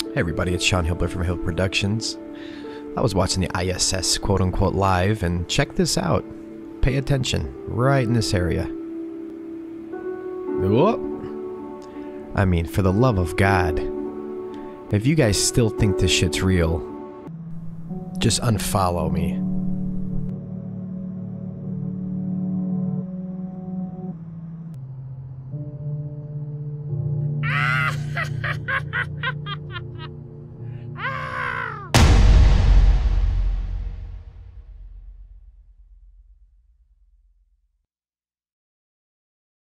Hey everybody, it's Sean Hibbeler from Hibbeler Productions. I was watching the ISS quote-unquote live, and check this out. Pay attention, right in this area. Whoop! I mean, for the love of God. If you guys still think this shit's real, just unfollow me.